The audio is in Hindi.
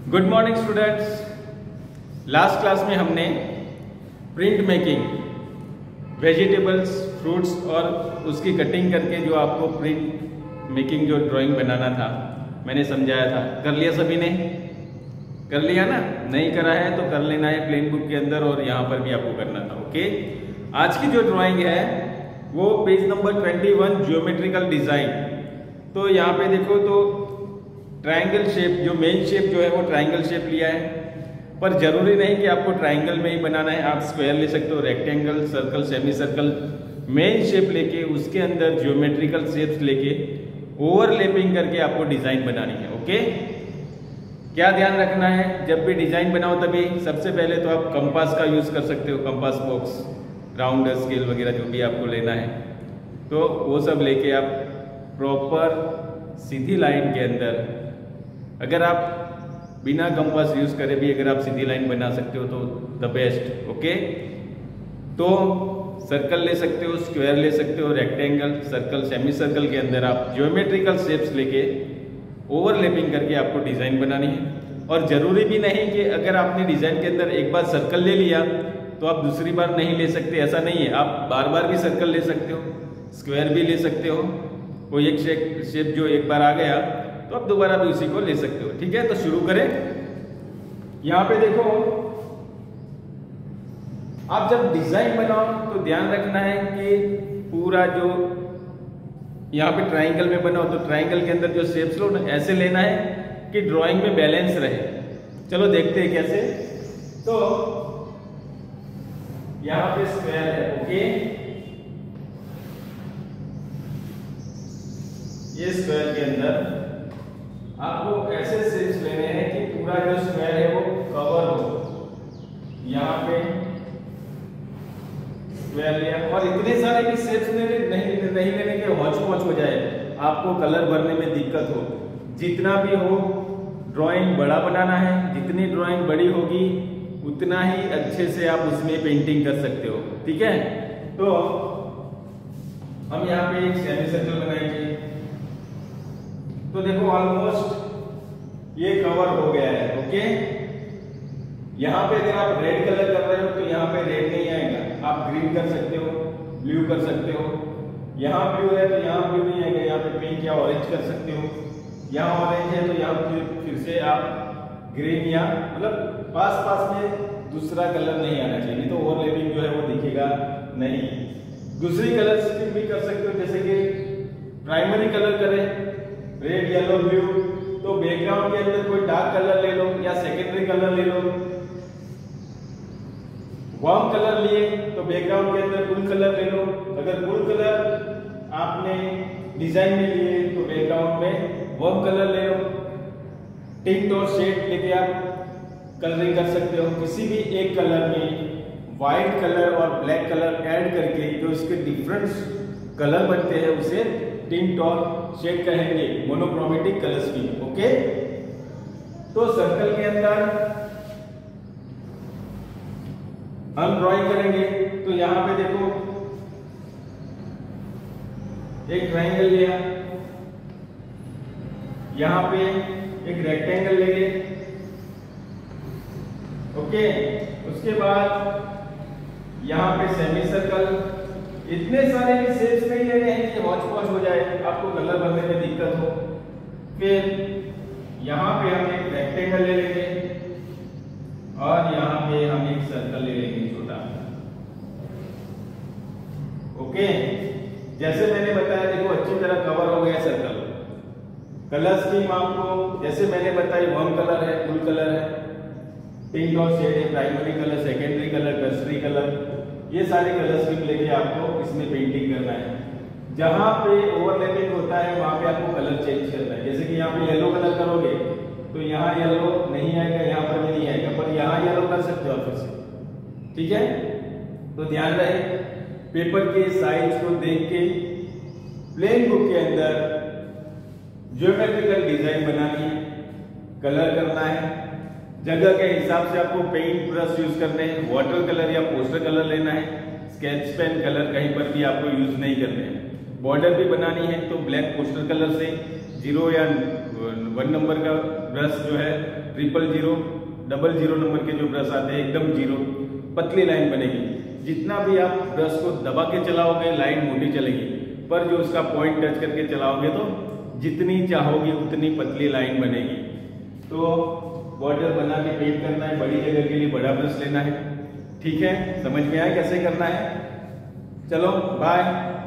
Good morning students. Last class में हमने प्रिंट मेकिंग, वेजिटेबल्स, फ्रूट्स और उसकी कटिंग करके जो आपको प्रिंट मेकिंग जो ड्राइंग बनाना था मैंने समझाया था। कर लिया सभी ने? कर लिया ना? नहीं करा है तो कर लेना है प्लेन बुक के अंदर और यहाँ पर भी आपको करना था। ओके, आज की जो ड्राइंग है वो पेज नंबर 21 ज्योमेट्रिकल डिजाइन। तो यहाँ पे देखो तो ट्रायंगल शेप, जो मेन शेप जो है वो ट्रायंगल शेप लिया है, पर जरूरी नहीं कि आपको ट्रायंगल में ही बनाना है। आप स्क्वायर ले सकते हो, rectangle, circle, semicircle, main shape लेके उसके अंदर ज्योमेट्रिकल शेप्स लेके ओवरलैपिंग करके आपको डिजाइन बनानी है। ओके, क्या ध्यान रखना है जब भी डिजाइन बनाओ तभी सबसे पहले तो आप कंपास का यूज कर सकते हो, कंपास बॉक्स, राउंड स्केल वगैरह जो भी आपको लेना है तो वो सब लेके आप प्रॉपर सीधी लाइन के अंदर, अगर आप बिना कंपास यूज करे भी अगर आप सीधी लाइन बना सकते हो तो द बेस्ट। ओके, तो सर्कल ले सकते हो, स्क्वायर ले सकते हो, रेक्टेंगल, सर्कल, सेमी सर्कल के अंदर आप ज्योमेट्रिकल शेप्स लेके ओवरलैपिंग करके आपको डिजाइन बनानी है। और जरूरी भी नहीं कि अगर आपने डिजाइन के अंदर एक बार सर्कल ले लिया तो आप दूसरी बार नहीं ले सकते, ऐसा नहीं है। आप बार बार भी सर्कल ले सकते हो, स्क्वायर भी ले सकते हो, कोई एक शेप जो एक बार आ गया तो आप दोबारा भी उसी को ले सकते हो। ठीक है, तो शुरू करें। यहां पे देखो, आप जब डिजाइन बनाओ तो ध्यान रखना है कि पूरा जो यहां पे ट्रायंगल में बनाओ तो ट्रायंगल के अंदर जो शेप्स लो ना ऐसे लेना है कि ड्राइंग में बैलेंस रहे। चलो देखते हैं कैसे। तो यहां पे स्क्वायर है, ओके, ये स्क्वायर के अंदर आपको ऐसे शेप्स लेने हैं कि पूरा जो स्क्वायर है वो कवर हो। यहाँ पे स्क्वायर लिया और इतने सारे भी शेप्स नहीं लेने के हौच पौच हो जाए, आपको कलर भरने में दिक्कत हो। जितना भी हो ड्राइंग बड़ा बनाना है, जितनी ड्राइंग बड़ी होगी उतना ही अच्छे से आप उसमें पेंटिंग कर सकते हो। ठीक है, तो हम यहाँ पे एक सेमी सर्कल बनाएंगे। तो देखो ऑलमोस्ट ये कवर हो गया है। ओके, यहां पे अगर आप रेड कलर कर रहे हो तो यहां पे रेड नहीं आएगा, आप ग्रीन कर सकते हो, ब्लू कर सकते हो। यहां ब्लू है तो यहां ब्लू नहीं आएगा, यहां पे पिंक या ऑरेंज कर सकते हो। यहां ऑरेंज है तो यहां फिर से आप ग्रीन या मतलब पास पास में दूसरा कलर नहीं आना चाहिए, नहीं तो ओवरलैपिंग जो है वो दिखेगा नहीं। दूसरी कलर स्कीम भी कर सकते हो, जैसे कि प्राइमरी कलर करें रेड, येलो, ब्लू, तो बैकग्राउंड के अंदर कोई डार्क कलर ले लो या सेकेंडरी कलर ले लो। वार्म कलर लिए तो बैकग्राउंड के अंदर फुल कलर ले लो। अगर फुल कलर आपने डिजाइन में लिए तो बैकग्राउंड में वार्म कलर ले लो। टिंट और शेड लेके आप कलरिंग कर सकते हो। किसी भी एक कलर में व्हाइट कलर और ब्लैक कलर ऐड करके जो इसके डिफरेंट कलर बनते हैं उसे टिंट और शेड कहेंगे, मोनोक्रोमेटिक कलर स्कीम। ओके, तो सर्कल के अंदर हम ड्राइंग करेंगे तो यहां पे देखो एक ट्रायंगल लिया, यहां पे एक रेक्टेंगल लेंगे। ओके, उसके बाद यहां पे सेमी सर्कल। इतने सारे भी शेप्स नहीं लेने हैं कि हौच पौच हो जाए, आपको कलर भरने में दिक्कत हो। फिर यहाँ पे हम एक रेक्टेंगल ले लेंगे और यहाँ पे हम एक सर्कल ले लेंगे छोटा। ओके, जैसे मैंने बताया देखो अच्छी तरह कवर हो गया सर्कल। कलर स्कीम आपको जैसे मैंने बताई, वार्म कलर है, फुल कलर है, पिंक और शेड है, primary colour, secondary colour, tertiary colour, ये सारे कलर स्कीम लेके आपको इसमें पेंटिंग करना है। जहां पे ओवरलैपिंग होता है वहां पे आपको कलर चेंज करना है। जैसे कि यहाँ पे येलो कलर करोगे तो यहाँ येलो नहीं आएगा, यहाँ पर भी नहीं आएगा, पर यहाँ येलो कर सकते हो फिर से। ठीक है, तो ध्यान रहे पेपर के साइज को देख के प्लेन बुक के अंदर ज्योमेट्रिकल डिजाइन बनानी है, कलर करना है। जगह के हिसाब से आपको पेंट ब्रश यूज करने हैं, वाटर कलर या पोस्टर कलर लेना है, स्केच पेन कलर कहीं पर भी आपको यूज नहीं करने हैं। बॉर्डर भी बनानी है तो ब्लैक पोस्टर कलर से 0 या 1 नंबर का ब्रश जो है 000, 00 नंबर के जो ब्रश आते हैं एकदम जीरो, पतली लाइन बनेगी। जितना भी आप ब्रश को दबा के चलाओगे लाइन मोटी चलेगी, पर जो उसका पॉइंट टच करके चलाओगे तो जितनी चाहोगे उतनी पतली लाइन बनेगी। तो बॉर्डर बना के पेंट करना है, बड़ी जगह के लिए बड़ा ब्रश लेना है। ठीक है, समझ में आया कैसे करना है? चलो बाय।